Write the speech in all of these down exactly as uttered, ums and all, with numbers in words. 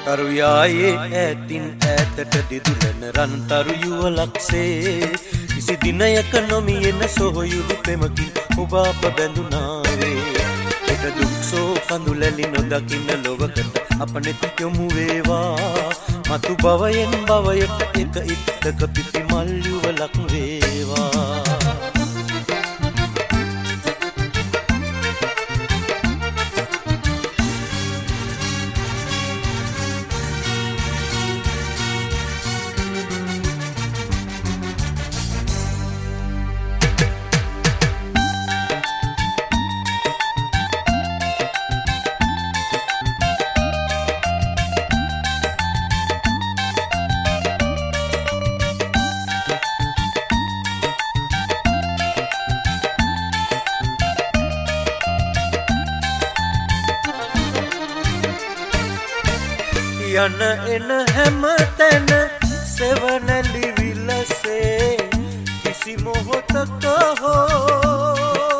තරුයායේ ඈතින් ඈතට දිදුලන රන්තරු යුවලක්සේ කිසි දිනයක නොමියෙන සොහොයුරු පෙමකින් ඔබ අප බැඳුනාවේ එක දුක්සෝ කඳුලැලි නොදකින්න ලොවකට අප නෙත යොමු වේවා මතු භවයෙන් භවයට එක ඉත්තක පිපි මල් යුවලක් වේවා යන එන හැම තැන සෙවණැලි විලසේ කිසි මොහොතක හෝ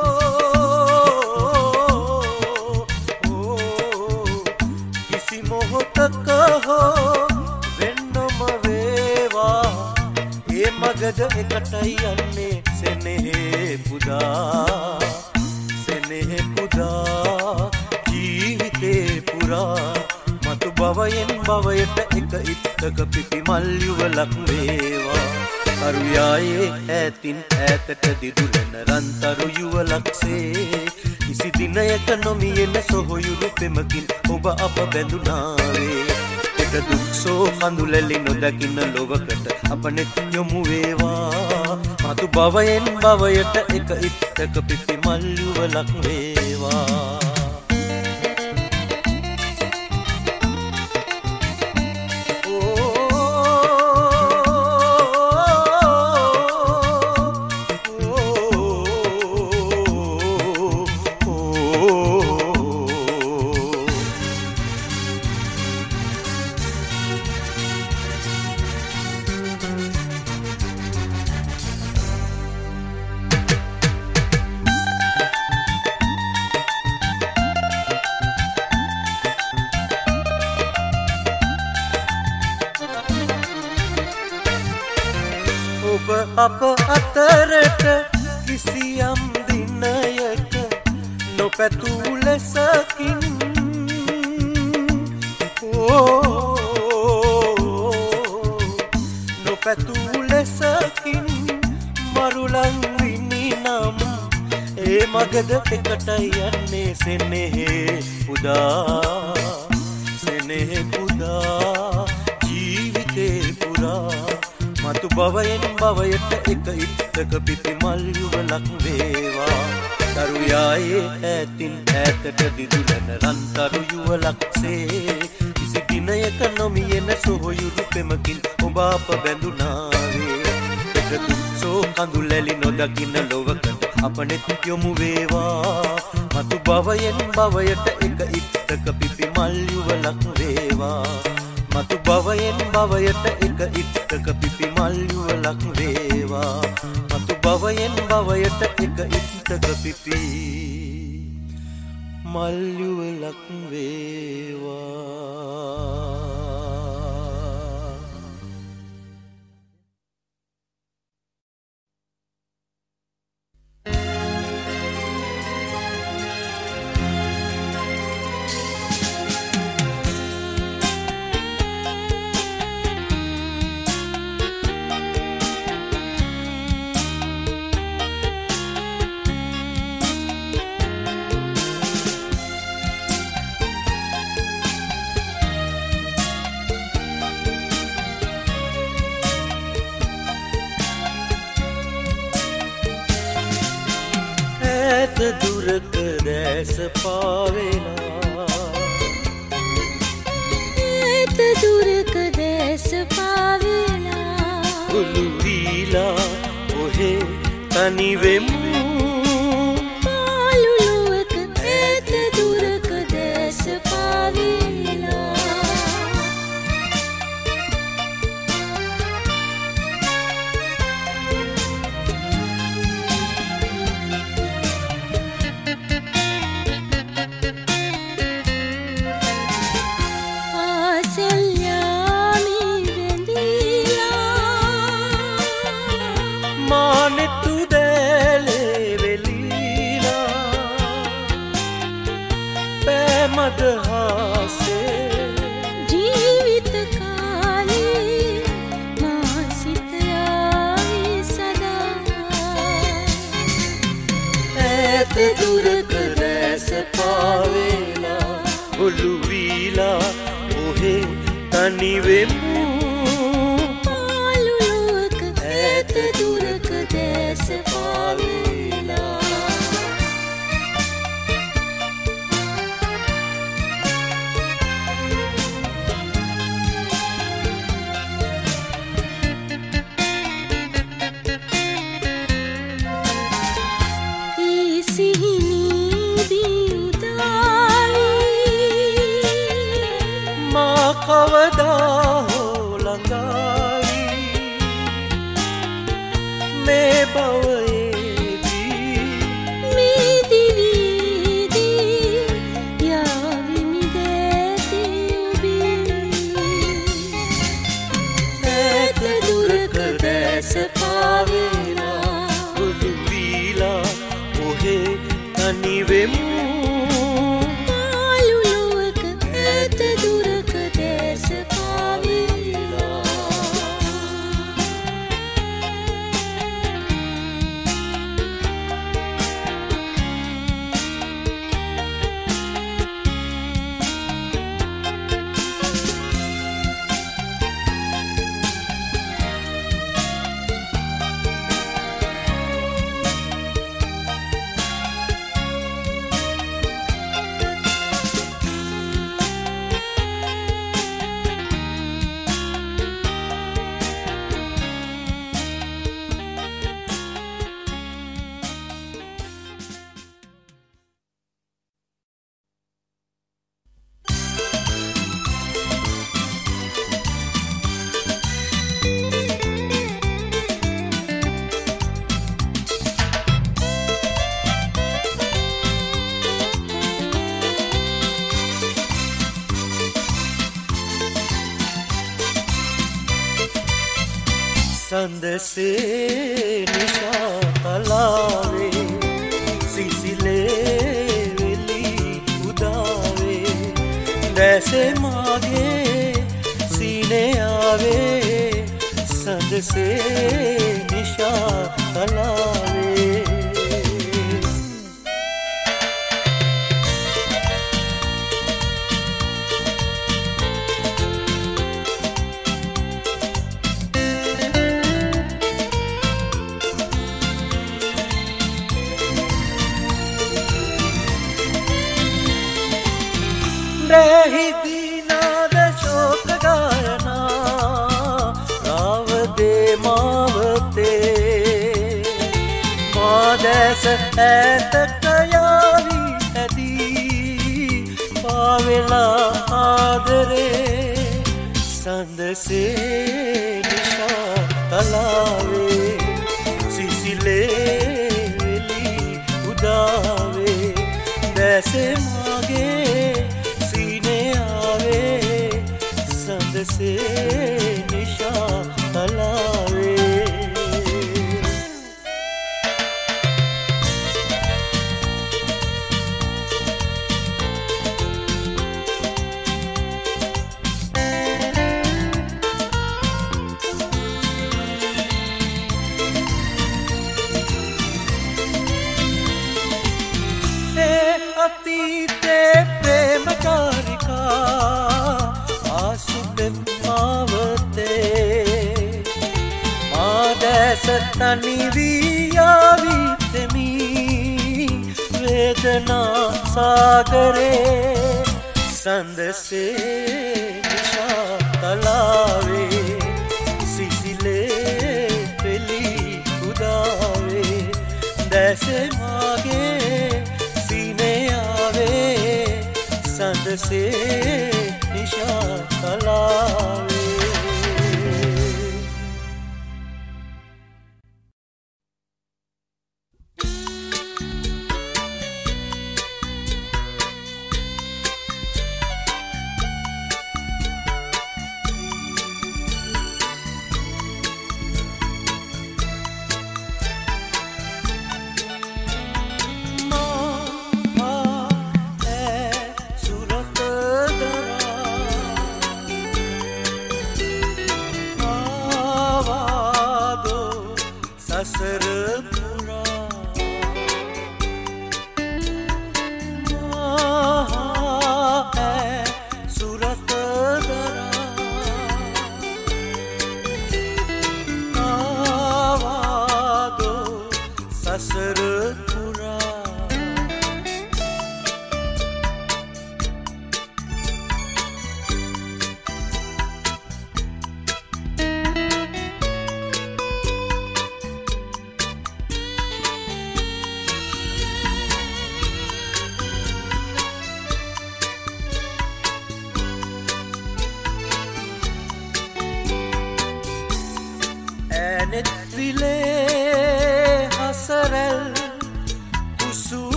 කිසි මොහොතක හෝ වෙන්නම වේවා ඒ මගද එකටයි යන්නේ සෙනෙහේ පුදා සෙනෙහේ පුදා ජීවිතේ පුරා මතු භවයෙන් භවයට එක ඉත්තක පිපි මල් යුවලක් වේවා තරුයායේ ඈතින් ඈතට දිදුලන රන්තරු යුවලක්සේ කිසි දිනයක නොමියෙන සොහොයුරු පෙමකින් ඔබ අප බැඳුනාවේ එක දුක්සෝ කඳුලැලි නොදකින්න ලොවකට අප නෙත යොමු වේවා මතු භවයෙන් භවයට එක ඉත්තක පිපි මල් යුවලක් වේවා අප අතරට කිසියම් දිනයක නොපැතූ ලෙසකින් නොපැතූ ලෙසකින් මරුලන් විනිනම් ඒ මගද එකටයි යන්නේ සෙනෙහේ පුදා සෙනෙහේ පුදා ජීවිතේ පුරා මතු භවයෙන් භවයට එක ඉත්තක පිපි මල් යුවලක් වේවා තරුයායේ ඈතින් ඈතට දිදුලන රන්තරු යුවලක්සේ කිසි දිනයක නොමියෙන සොහොයුරු පෙමකින් ඔබ අප බැඳුනාවේ එක දුක්සෝ කඳුලැලි නොදකින්න ලොවකට අප නෙත යොමු වේවා මතු භවයෙන් භවයට එක ඉත්තක පිපි මල් යුවලක් වේවා මතු භවයෙන් භවයට එක ඉත්තක පිපි මල් යුවලක් වේවා මතු භවයෙන් භවයට එක ඉත්තක පිපි මල් යුවලක් වේවා දුරක දැස පාවෙලා ඒත දුරක දැස පාවෙලා උළු වීලා ඔහේ තනි වෙමු පාළුලුවක ඒත දුරක දැස පාවෙලා Sel මදහසේ ජීවිත කාලේ මා සිත යාවි සදා ඈත දුරක රැස පාවෙලා ඔලු වීලා ඔහේ තනි වෙමු පාළු ලොවක ඈත දුරක දැස පාවෙලා කවදා හෝ ළඟාවි මේ භවයේදී මේ දිවියේදී යාවිමි දැති ඔබේ ඈත දුරක දැස පාවෙලා ඔලු වීලා ඔහේ තනි වෙමු පාළු ලොවක ඈත දුරක දැස පාවෙලා සඳසේ නිශා කලාවේ සිසිලේ වෙලි උදාවේ දැසේ මාගේ සීනේ ආවේ සඳසේ නිශා කලාවේ රැහිදීනාද ශෝක ගායනා රාවදේ මාවතේ මාදැස ඈතක යාවි ඇදී පාවෙලා ආදරේ සඳසේ නිශා කලාවේ සිසිලේ වෙලි උදාවේ දැසේ මාගේ සඳසේ නිශා කලාවේ ඒ අතීතේ ප්‍රේම කාරිකා මාවතේ මාදැස තනි වී යාවිතෙමි වේදනා සාගරේ සඳසේ නිශා කලාවේ සිසිලේ පෙලි උදාවේ දැසේ මාගේ සීනේ ආවේ සඳසේ නිශා කලාවේ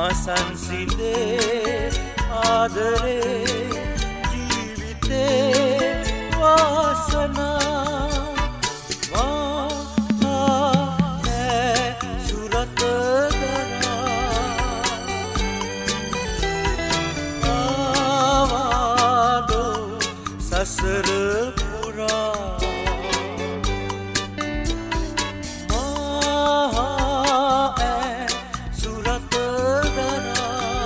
මා සංසිඳේ ආදරේ ජීවිතේ වාසනා සසර පුරා මහා ඈ සුරත දරා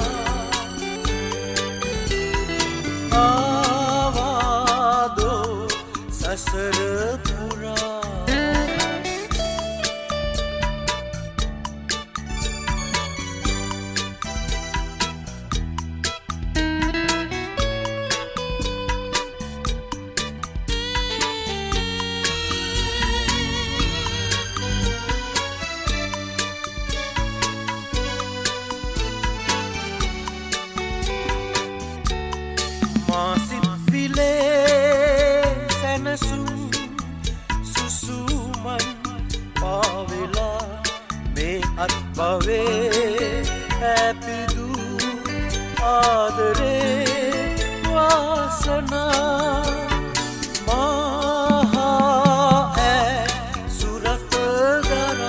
ආවාදෝ සසර පුරා Bave happy adare vasana maha hai surat dara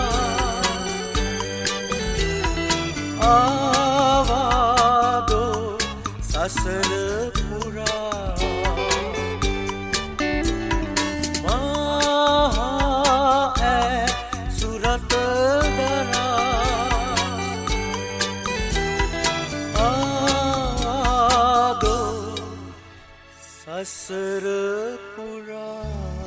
avado sasar pura maha hai surat dara असर पुरा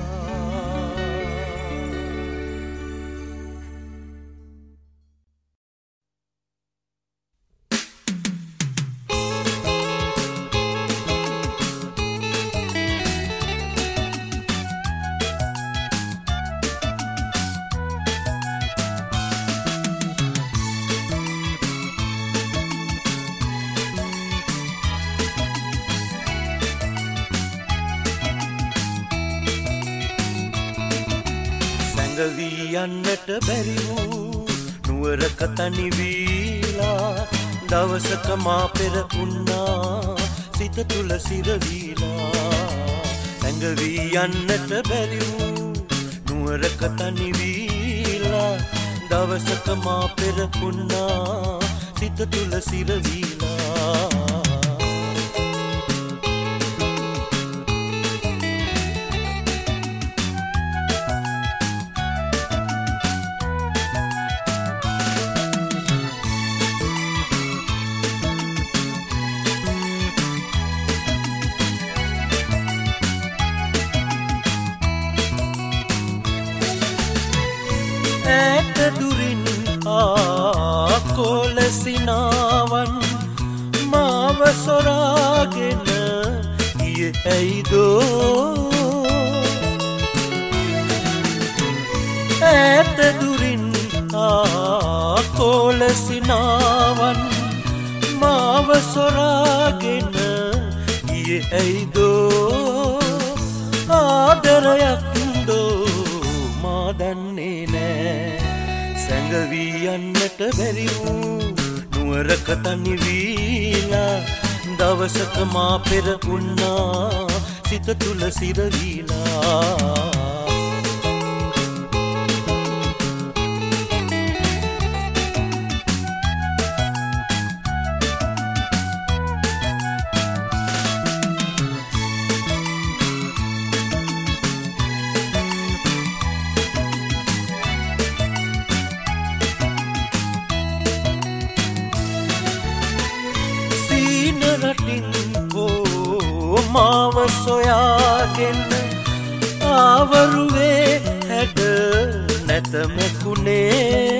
යන්නට බැරි වූ නුවරක තනි වීලා දවසක මා පෙර උන්නා සිත තුල සිරවීලා සැඟවී යන්නට බැරි වූ නුවරක තනි වීලා දවසක මා පෙර උන්නා සිත තුල සිරවීලා සිනාවන් මාව සොරාගෙන ගියේ ඇයිදෝ ඈත දුරින් ආකෝල සිනාවන් මාව සොරාගෙන ගියේ ඇයිදෝ ආදරයක් දෝ මා දන්නේ නෑ සැඟවී යන්නට බැරි වූ නුවරක තනි වීලා දවසක මා පෙර උන්නා සිත තුල සිරවීලා මාව සොයාගෙන ආවරුවේ හැඩ නැතමකුණේ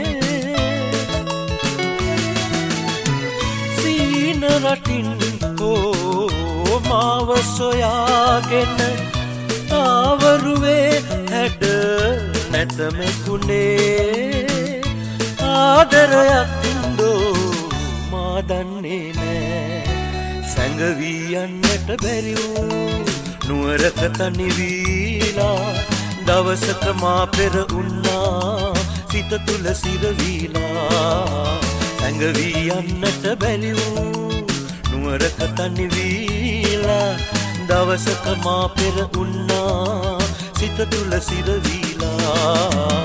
සීන රටින් හෝ මාව සොයාගෙන ආවරුවේ හැඩ නැතමකුණේ ආදරයක් දෝ මා දන්නේ නෑ සැඟවී යන්නට බැරි වූ නුවරක තනි වීලා දවසක මා පෙර උන්නා සිත තුල සිරවීලා සැඟවී යන්නට බැරි වූ නුවරක තනි වීලා දවසක මා පෙර උන්නා සිත තුල සිරවීලා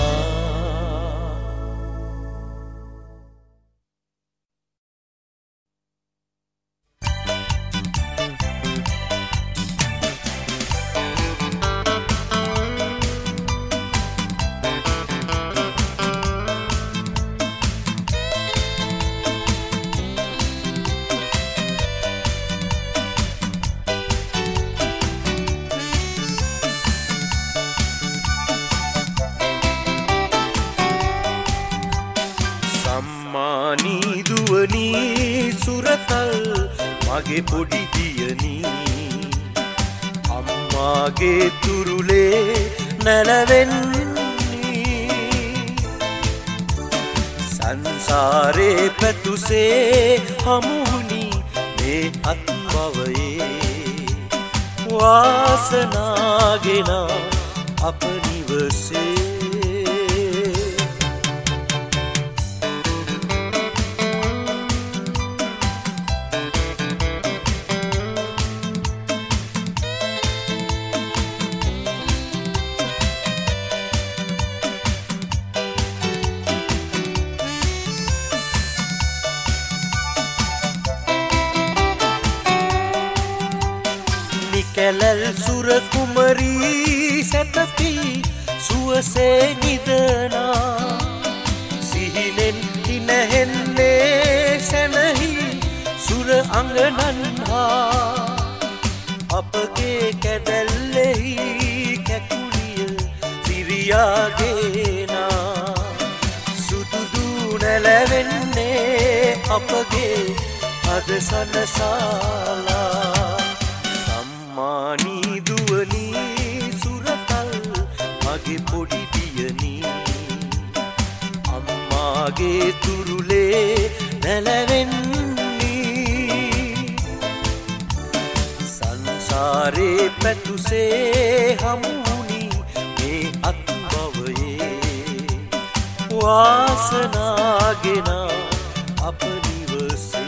මගේ පොඩි දියණී අම්මාගේ තුරුලේ නැලවෙන්නේ සංසාරේ පැතුසේ හමුුනි මේ අත්බවයේ වාසනාගෙන අප නිවසේ කැලල් සුර කුමරී සැතපි සුවසේ නිදනා සිහිනෙන් හිනහෙන්නේ සැනහි සුර අඟනන්හා අපගේ කැදැල්ලෙහි කැකුලිය සිරියාගේනා සුදුදු නැලවෙන්නේ අපගේ අද සනසාලා මානී දුවනී සුරතල් මගේ පොඩි දියණී අම්මාගේ තුරුලේ නැලවෙන්නේ සංසාරේ පැතුසේ හමුුනි මේ අත්බවයේ වාසනාගෙන අප නිවසේ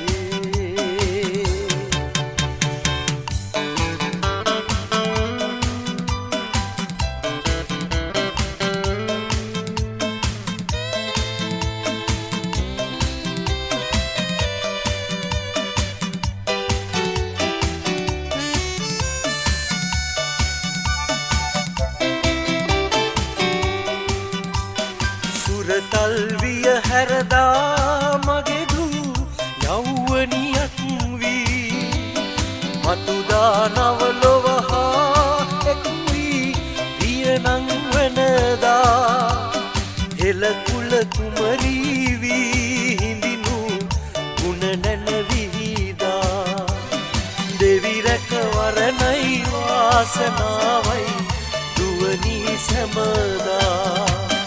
තල්විය හැරදා මගෙදු යෞවනියක් වී මතුදා නවලොවහා එක්වී පියනං වනදා හෙළකුල කුමරී වී හිඳිනු ගුණ නැනවිහිදා දෙවිරැක වරණයි වාසනාවයි දුවනී සැමදා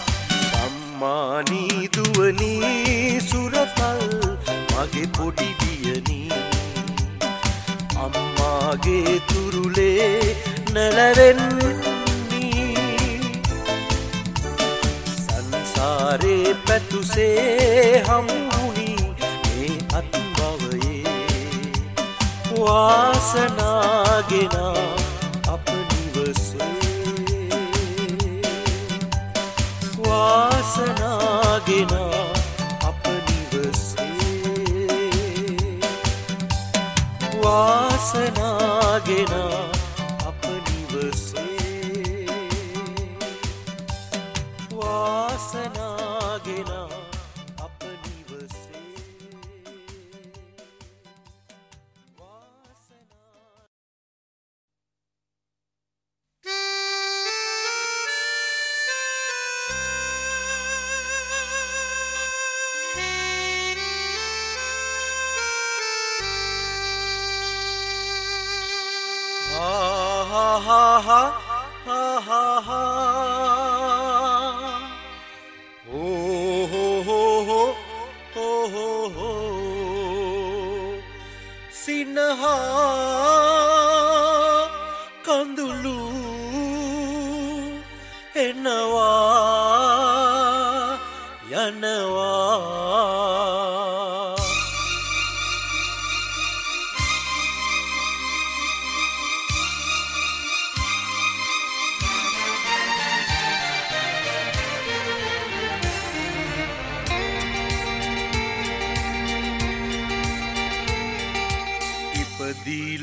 මානී දුවනී සුරතල් මගේ පොඩි දියණී අම්මාගේ තුරුලේ නැලවෙන්නේ සංසාරේ පැතුසේ හමුුනි මේ අත්බවයේ වාසනාගෙන අප නිවසේ වාසනාගෙන අප නිවසේ වාසනාගෙන අප නිවසේ වාසනාගෙන අප නිවසේ ha ha ha ha ha oh ho ho ho ho ho ho sinha kandulu enawa yanawa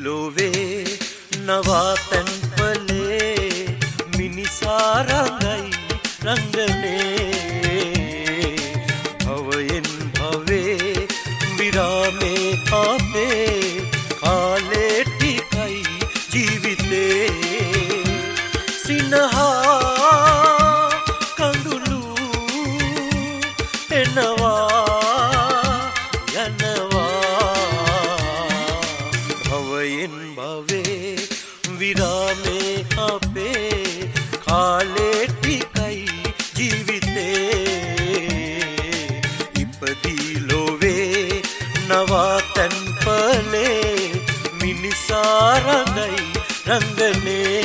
ලොවේ නවාතැන් පලේ මිනිසා රඟයි රංගනේ භවයෙන් භවේ විරාමේ අපේ කාලේ ටිකයි ජීවිතේ සිනහා කඳුළු එනවා යනවා භවයෙන් භවේ විරාමේ අපේ කාලේ ටිකයි ජීවිතේ ඉපදී ලොවේ නවාතැන් පලේ මිනිසා රඟයි රංගනේ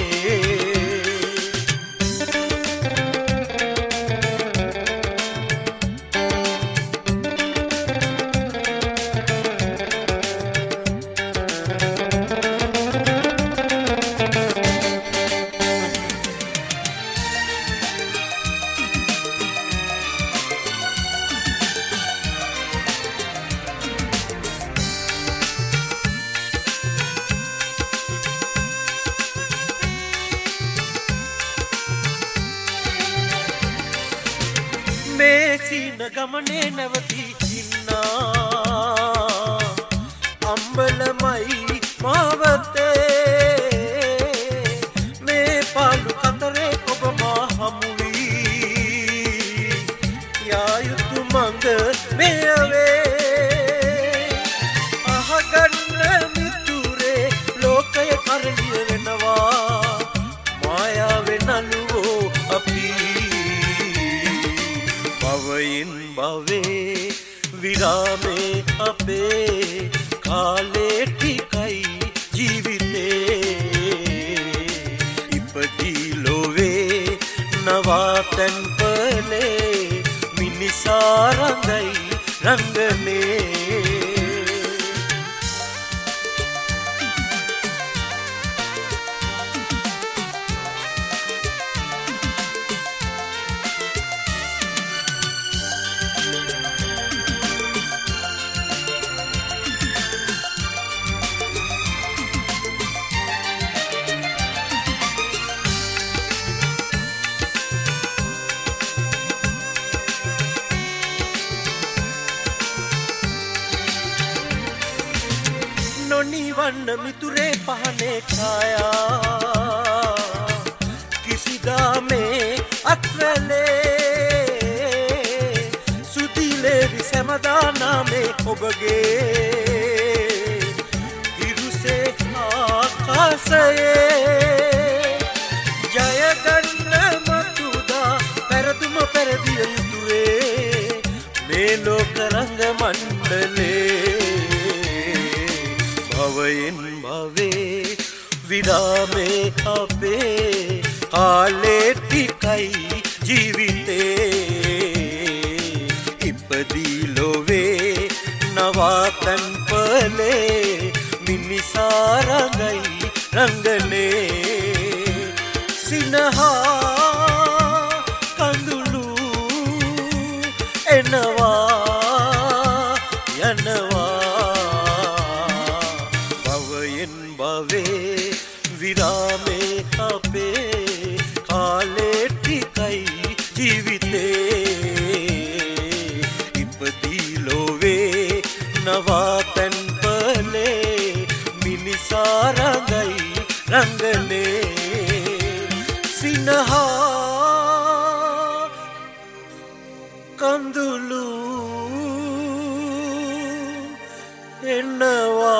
ගමනේ නැවතී ඉන්නා අම්බලමයි මාවතේ මේ පාලු කතරේ ඔබ මා හමුවී යා යුතු මඟ මෙයවේ අහගන්න මිතුරේ ලෝකය කරලිය වෙනවා මායාවේ නළුවෝ අපි භවයෙන් භවේ විරාමේ අපේ කාලේ ටිකයි ජීවිතේ ඉපදී ලොවේ නවාතැන් පලේ මිනිසා රඟයි රංගනේ නොනිවන්න මිතුරේ පහනේ ඡායා කිසිදා මේ අත්වැලේ සුදිලේ විසමදා නාමේ ඔබගේ හිරුසේ ආකාශයේ ජයගන්න මතුදා පෙරදුම පෙරදිය යුතුවේ මේ ලෝක රංග මණ්ඩලේ භවයෙන් භවේ විරාමේ අපේ කාලේ ටිකයි ජීවිතේ ඉපදී ලොවේ නවාතැන් පලේ මිනිසා රඟයි රංගනේ සිනහා කඳුළු එනවා යනවා භවේ විරාමේ අපේ කාලේ ටිකයි ජීවිතේ ඉපදී ලොවේ නවාතැන් පලේ මිනිසා රඟයි රංගනේ සිනහා කඳුළු එනවා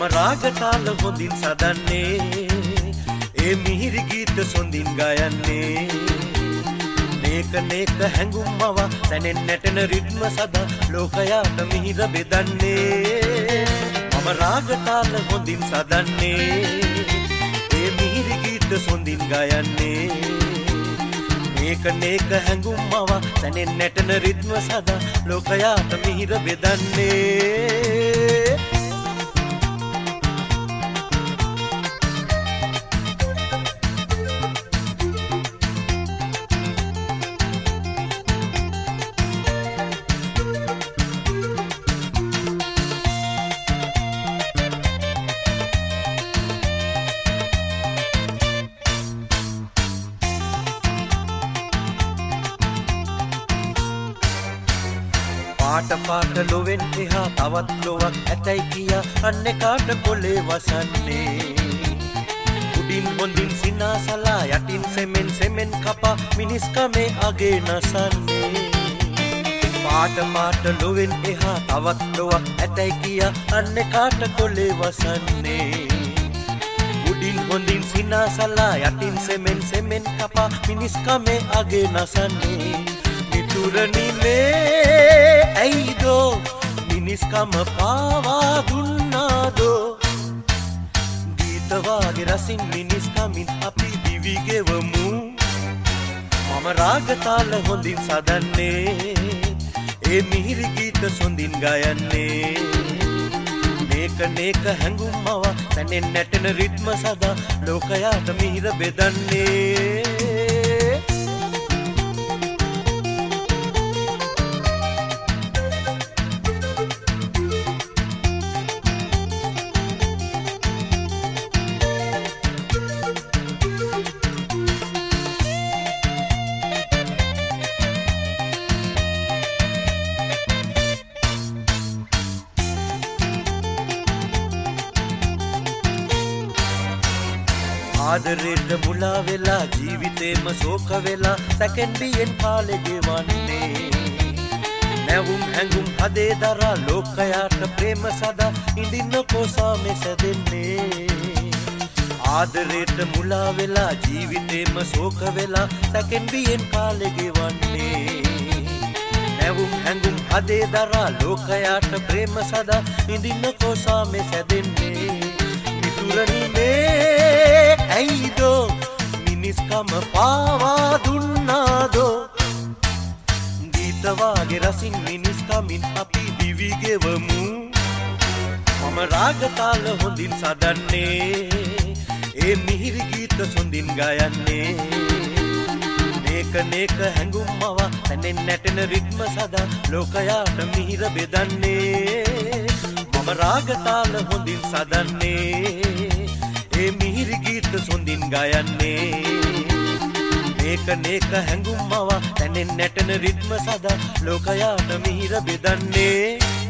මම රාග තාල හොඳින් සදන්නේ ඒ මිහිරි ගීත සොඳින් ගයන්නේ නේක නේක හැඟුම්මව දැනෙන් නැටෙන රිද්ම සදා ලෝකයාට මිහිර බෙදන්නේ මම රාග තාල හොඳින් සදන්නේ ඒ මිහිරි ගීත සොඳින් ගයන්නේ නේක නේක හැඟුම්මව දැනෙන් නැටෙන රිද්ම සදා ලෝකයාට මිහිර බෙදන්නේ පාට පාට ලොවෙන් එහා තවත් ලොවක් ඇතැයි කියා අන්නේ කාට කොලේ වසන්නේ උඩින් හොඳින් සිනාසලා යටින් සෙමෙන් සෙමෙන් කපා මිනිස්කමේ අගේ නසන්නේ පාට පාට ලොවෙන් එහා තවත් ලොවක් ඇතැයි කියා අන්නේ කාට කොලේ වසන්නේ උඩින් හොඳින් සිනාසලා යටින් සෙමෙන් සෙමෙන් කපා මිනිස්කමේ අගේ නසන්නේ මිතුරනි මේ ඇයිදෝ මිනිස්කම පාවා දුන්නාදෝ ගීතවාගේ රසින් මිනිස්කමින් අපි දිවි ගෙවමු මම රාග තාල හොඳින් සදන්නේ ඒ මිහිරි ගීත සොඳින් ගයන්නේ නේක නේක හැඟුම්මව දැනෙන් නැටෙන රිද්ම සදා ලෝකයාට මිහිර බෙදන්නේ ආදරේට මුලා වෙලා ජීවිතේම ශෝක වෙලා සැකෙන්ඩියෙන් කාලෙ ගෙවන්නේ නැවුම් හැඟුම් හදේ දරා ලෝකයාට ප්‍රේම සදා ඉඳින්න කොසාමෙ සැදෙන්නේ ආදරේට මුලා වෙලා ජීවිතේම ශෝක වෙලා සැකෙන්ඩියෙන් කාලෙ ගෙවන්නේ නැවුම් හැඟුම් හදේ දරා ලෝකයාට ප්‍රේම සදා ඉඳින්න කොසාමෙ සැදෙන්නේ මිතුරනි මේ ඇයිදෝ මිනිස්කම පාවා දුන්නාදෝ ගීතවාගේ රසින් මිනිස්කමින් අපි දිවි ගෙවමු මම රාග තාල හොඳින් සදන්නේ ඒ මිහිරි ගීත සොඳින් ගයන්නේ නේක නේක හැඟුම්මව දැනෙන් නැටෙන රිද්ම සදා ලෝකයාට මිහිර බෙදන්නේ මම රාග තාල හොඳින් සදන්නේ ඒ මිහිරි ගීත සොඳින් ගයන්නේ නේක නේක හැඟුම්මව දැනෙන් නැටෙන රිද්ම සදා ලෝකයාට මිහිර බෙදන්නේ